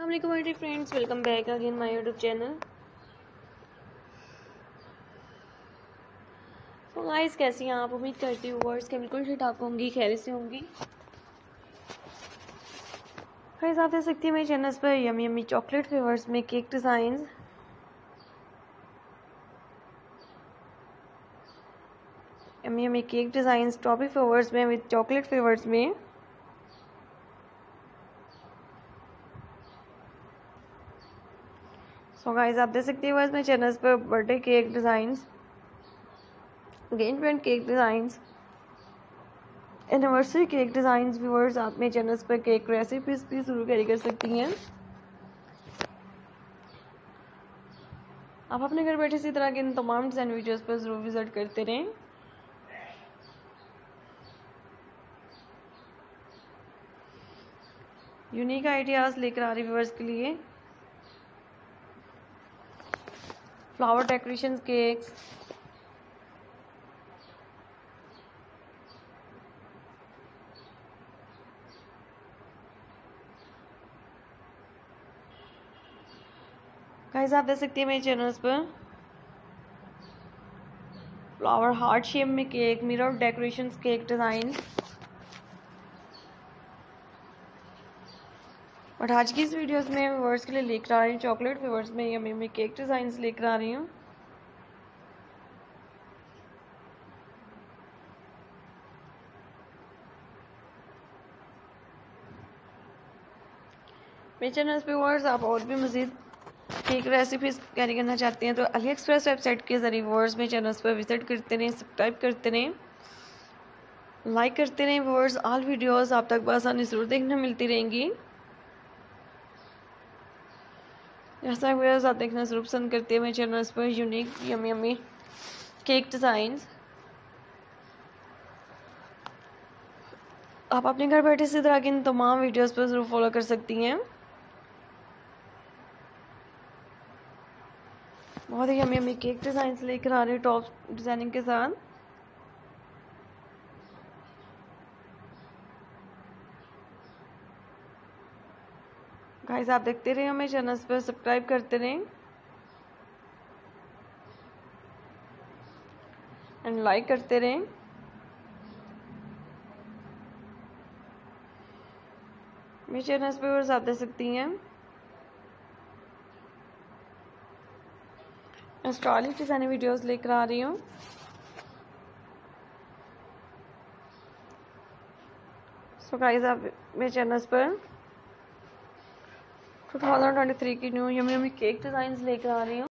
अस्सलाम वालेकुम friends, welcome back again my YouTube channel. तो गाइस, कैसी हैं आप? उम्मीद करती हूँ वर्ड्स के बिल्कुल ठीक ठाक होंगी, खैरियत से होंगी। गाइस, आप देख सकती हैं मेरे चैनल पर यमी यमी चॉकलेट फ्लेवर्स में cake designs. Yummy yummy cake designs strawberry flavours में विद चॉकलेट फ्लेवर्स में। सो गाइस, आप देख सकते हैं बस मेरे चैनल पर birthday cake designs, engagement cake designs, anniversary cake designs. Viewers, आप मेरे चैनल पर केक रेसिपीज भी ज़रूर कैरी कर सकती हैं। आप अपने घर बैठे इसी तरह के इन तमाम डिज़ाइन वीडियोस पर ज़रूर विजिट करते रहें। यूनिक आइडियाज़ लेकर आ रही व्यूअर्स के लिए। फ्लावर डेकोरेशन केक्स, गाइस आप देख सकती हैं मेरे चैनल्स पर फ्लावर हार्ट शेप में cake, mirror decoration cake design. But आज की इस वीडियोस में व्यूअर्स के लिए लेकर आ रही हूँ चॉकलेट फ्लेवर्स में यमी यमी केक डिज़ाइंस लेकर आ रही हूँ। मेरे चैनल पे व्यूअर्स आप और भी मज़ीद केक रेसिपीज कैरी करना चाहते हैं तो अली एक्सप्रेस वेबसाइट के ज़रिए व्यूअर्स मेरे चैनल्स पर विजिट करते रहें, सब्सक्राइब करते रहें, लाइक करते रहें। व्यूअर्स, ऑल वीडियोस आप तक आसानी ज़रूर देखने मिलती रहेंगी। जैसा व्यूअर्स आप देखना ज़रूर पसंद करते हैं मेरे चैनल्स पर unique yummy yummy cake designs. आप अपने घर बैठे इसी तरह की इन तमाम वीडियोस पर ज़रूर फॉलो कर सकती हैं। बहुत ही यमी यमी केक डिज़ाइंस लेकर आ रहे हैं टॉप डिज़ाइनिंग के साथ। गाइस आप देखते रहिए, हमें चैनल्स पर सब्सक्राइब करते रहें एंड लाइक करते रहें। मेरे चैनल्स पर आप देख सकती हैं स्टाइलिश डिज़ाइनिंग वीडियोस लेकर आ रही हूँ। सो गाइस आप मेरे चैनल्स पर 2023 की new yummy yummy cake designs लेकर आ रही हूँ।